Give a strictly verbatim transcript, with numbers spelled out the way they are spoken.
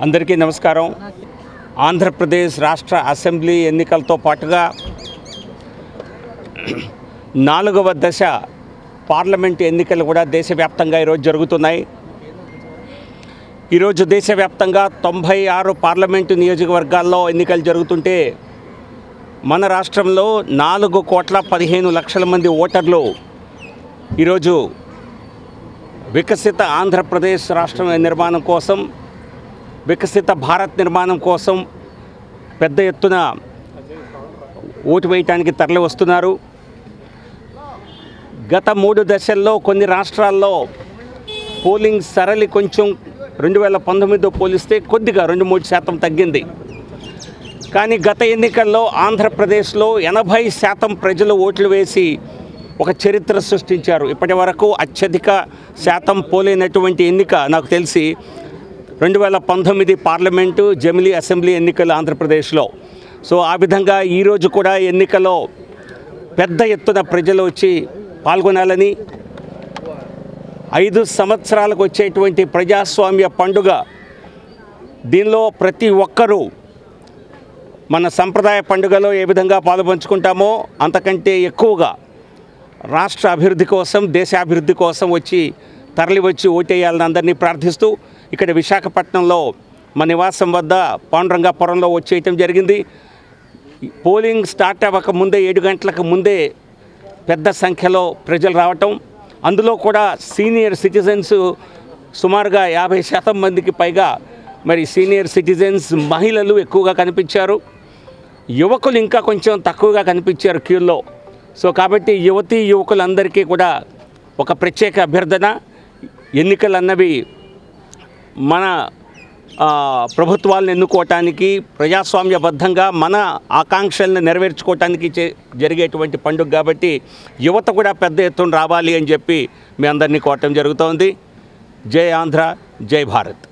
అందరికీ నమస్కారం. ఆంధ్రప్రదేశ్ రాష్ట్ర అసెంబ్లీ ఎన్నికలతో పాటుగా నాలుగవ దశ పార్లమెంట్ ఎన్నికలు కూడా దేశవ్యాప్తంగా ఈరోజు జరుగుతున్నాయి. ఈరోజు దేశవ్యాప్తంగా తొంభై ఆరు పార్లమెంటు నియోజకవర్గాల్లో ఎన్నికలు జరుగుతుంటే మన రాష్ట్రంలో నాలుగు కోట్ల పదిహేను లక్షల మంది ఓటర్లు ఈరోజు వికసిత ఆంధ్రప్రదేశ్ రాష్ట్రం నిర్మాణం కోసం, వికసిత భారత్ నిర్మాణం కోసం పెద్ద ఎత్తున ఓటు వేయటానికి తరలి వస్తున్నారు. గత మూడు దశల్లో కొన్ని రాష్ట్రాల్లో పోలింగ్ సరళి కొంచెం రెండు వేల పంతొమ్మిదితో పోలిస్తే కొద్దిగా రెండు మూడు శాతం తగ్గింది. కానీ గత ఎన్నికల్లో ఆంధ్రప్రదేశ్లో ఎనభై శాతం ప్రజలు ఓట్లు వేసి ఒక చరిత్ర సృష్టించారు. ఇప్పటి వరకు అత్యధిక శాతం పోలైనటువంటి ఎన్నిక నాకు తెలిసి రెండు వేల పంతొమ్మిది పార్లమెంటు జమిలీ అసెంబ్లీ ఎన్నికలు ఆంధ్రప్రదేశ్లో. సో ఆ విధంగా ఈరోజు కూడా ఎన్నికలో పెద్ద ఎత్తున ప్రజలు వచ్చి పాల్గొనాలని, ఐదు సంవత్సరాలకు వచ్చేటువంటి ప్రజాస్వామ్య పండుగ, దీనిలో ప్రతి ఒక్కరూ మన సంప్రదాయ పండుగలో ఏ విధంగా పాలుపంచుకుంటామో అంతకంటే ఎక్కువగా రాష్ట్ర అభివృద్ధి కోసం, దేశాభివృద్ధి కోసం వచ్చి తరలి వచ్చి ఓటేయాలని అందరినీ ప్రార్థిస్తూ ఇక్కడ విశాఖపట్నంలో మా నివాసం వద్ద పాండురంగాపురంలో వచ్చేయటం జరిగింది. పోలింగ్ స్టార్ట్ అవ్వక ముందే ఏడు గంటలకు ముందే పెద్ద సంఖ్యలో ప్రజలు రావటం, అందులో కూడా సీనియర్ సిటిజన్స్ సుమారుగా యాభై శాతం మందికి పైగా మరి సీనియర్ సిటిజన్స్, మహిళలు ఎక్కువగా కనిపించారు. యువకులు ఇంకా కొంచెం తక్కువగా కనిపించారు క్యూల్లో. సో కాబట్టి యువతీ యువకులందరికీ కూడా ఒక ప్రత్యేక అభ్యర్థన, ఎన్నికలు అన్నవి మన ప్రభుత్వాలను ఎన్నుకోవటానికి, ప్రజాస్వామ్యబద్ధంగా మన ఆకాంక్షలను నెరవేర్చుకోవటానికి జరిగేటువంటి పండుగ కాబట్టి యువత కూడా పెద్ద ఎత్తున రావాలి అని చెప్పి మీ అందరినీ కోరటం జరుగుతోంది. జై ఆంధ్ర, జై భారత్.